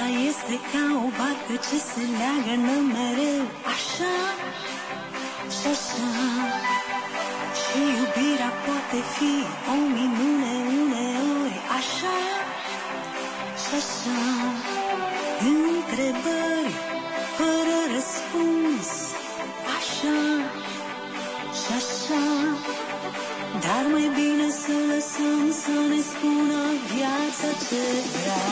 este ca o barcă ce se leagă mereu, așa și așa. Și iubirea poate fi o minune uneori, așa și așa. Întrebări fără răspuns, așa și așa. Dar mai bine să lăsăm să ne spună viața ce vrea.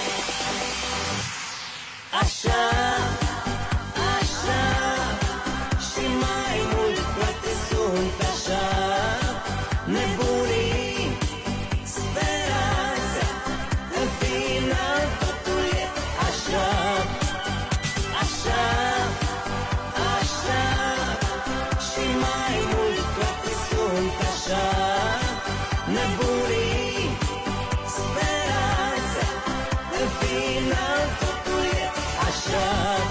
Așa, așa și mai mult, toate sunt așa. Nebunii, speranța, în final totul e așa. Așa, așa și mai mult, toate sunt așa. Nebunii, speranța, în final totul e așa.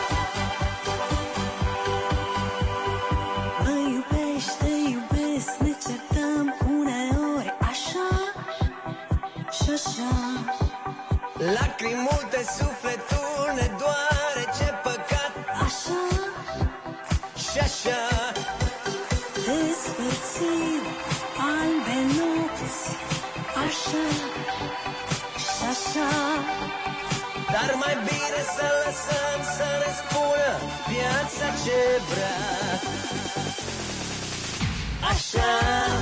Mă iubești, te iubesc, ne certăm uneori, așa și așa. Lacrimi multe, sufletul ne doare, ce păcat, Așa și așa. despărțiri, albe nopți, așa și așa. Dar mai bine să lăsăm să ne spună viața ce vrea. Așa.